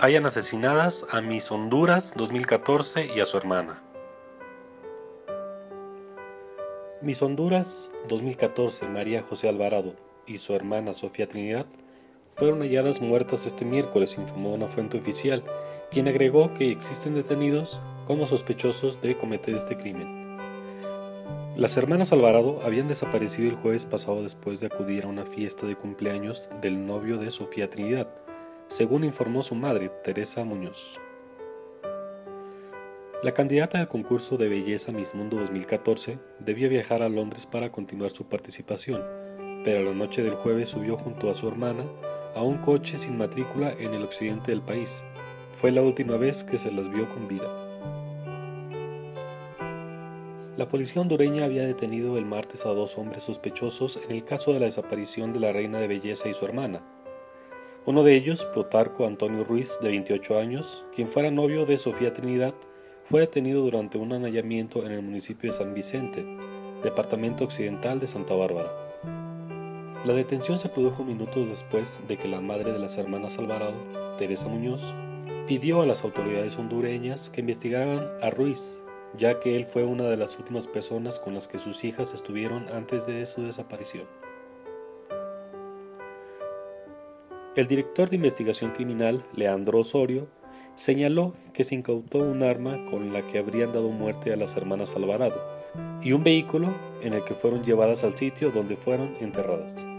hayan asesinadas a Miss Honduras 2014 y a su hermana. Miss Honduras 2014, María José Alvarado, y su hermana Sofía Trinidad fueron halladas muertas este miércoles, informó una fuente oficial, quien agregó que existen detenidos como sospechosos de cometer este crimen. Las hermanas Alvarado habían desaparecido el jueves pasado después de acudir a una fiesta de cumpleaños del novio de Sofía Trinidad, según informó su madre, Teresa Muñoz. La candidata al concurso de belleza Miss Mundo 2014 debía viajar a Londres para continuar su participación, pero la noche del jueves subió junto a su hermana a un coche sin matrícula en el occidente del país. Fue la última vez que se las vio con vida. La policía hondureña había detenido el martes a 2 hombres sospechosos en el caso de la desaparición de la reina de belleza y su hermana. Uno de ellos, Plutarco Antonio Ruiz, de 28 años, quien fuera novio de Sofía Trinidad, fue detenido durante un allanamiento en el municipio de San Vicente, departamento occidental de Santa Bárbara. La detención se produjo minutos después de que la madre de las hermanas Alvarado, Teresa Muñoz, pidió a las autoridades hondureñas que investigaran a Ruiz, ya que él fue una de las últimas personas con las que sus hijas estuvieron antes de su desaparición. El director de investigación criminal, Leandro Osorio, señaló que se incautó un arma con la que habrían dado muerte a las hermanas Alvarado y un vehículo en el que fueron llevadas al sitio donde fueron enterradas.